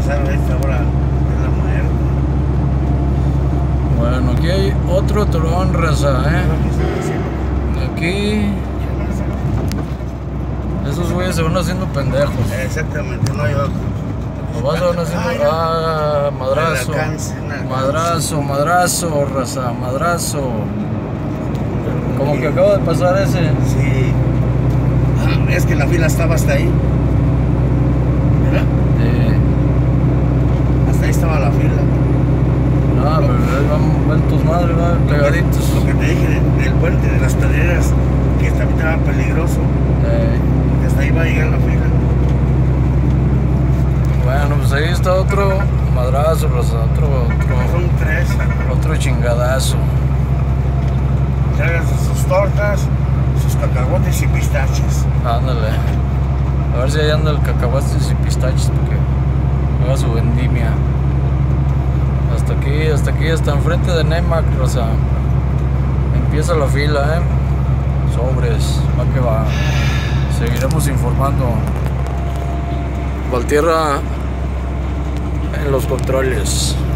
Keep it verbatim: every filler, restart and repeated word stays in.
pasar a esta hora de la muerte. Bueno, aquí hay otro tron, raza, ¿eh? Aquí... esos güeyes se van haciendo pendejos. Exactamente, no hay otro. Nomás se van haciendo... Ah, madrazo. Madrazo, madrazo, raza, madrazo. Como que acaba de pasar ese. Sí. Ah, es que la fila estaba hasta ahí. ¿Verdad? Eh, Hasta ahí estaba la fila. ah, pero ahí van, van tus madres, van pegaditos. Lo que te dije del, del puente de las pedreras, que también estaba peligroso. Eh, Que hasta ahí va a llegar la fila. bueno, pues ahí está otro madrazo, raza, otro, otro, Son tres. otro chingadazo. Traigan sus tortas, sus cacahuates y pistaches. Ándale. A ver si ahí anda el cacahuates y pistaches porque haga su vendimia. Hasta aquí, hasta aquí, hasta enfrente de Nemac, raza. Empieza la fila, eh. Sobres, va que va. Seguiremos informando. Valtierra en los controles.